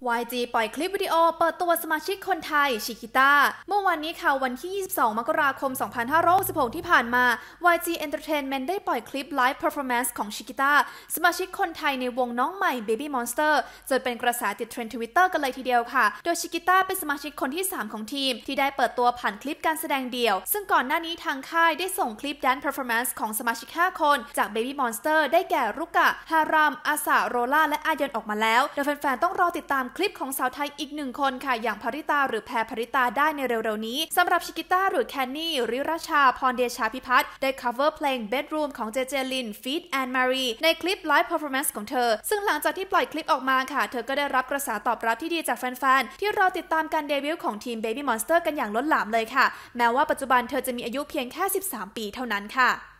YG ปล่อยคลิปวิดีโอเปิดตัวสมาชิกคนไทยชิคิต้าเมื่อวันนี้ค่ะวันที่ 22 มกราคม 2566 ที่ผ่านมา YG Entertainment ได้ปล่อยคลิปไลฟ์เพอร์ฟอร์แมนซ์ของชิคิต้าสมาชิกคนไทยในวงน้องใหม่ Baby Monster จนเป็นกระแสติดเทรนด์ Twitter กันเลยทีเดียวค่ะโดยชิคิต้าเป็นสมาชิกคนที่ 3 ของทีมที่ได้เปิดตัวผ่านคลิปการแสดงเดี่ยวซึ่งก่อนหน้านี้ทางค่ายได้ส่งคลิปแดนซ์เพอร์ฟอร์แมนซ์ของสมาชิก 5 คนจาก Baby Monster ได้แก่รุกะฮารามอาสาโรล่าและอายอนออกมาแล้วโดยแฟนๆต้องรอติดตามคลิปของสาวไทยอีก1 คนค่ะอย่างภริตาหรือแพรภริตาได้ในเร็วๆนี้สำหรับชิกิต้าหรือแคนนี่ริราชาพรเดชาพิพัฒน์ได้ cover เพลง Bedroom ของเจเจลินฟีดแอนมารีในคลิป Live Performance ของเธอซึ่งหลังจากที่ปล่อยคลิปออกมาค่ะเธอก็ได้รับกระแสตอบรับที่ดีจากแฟนๆที่รอติดตามการเดบิวต์ของทีม Baby Monster กันอย่างล้นหลามเลยค่ะแม้ว่าปัจจุบันเธอจะมีอายุเพียงแค่ 13 ปีเท่านั้นค่ะ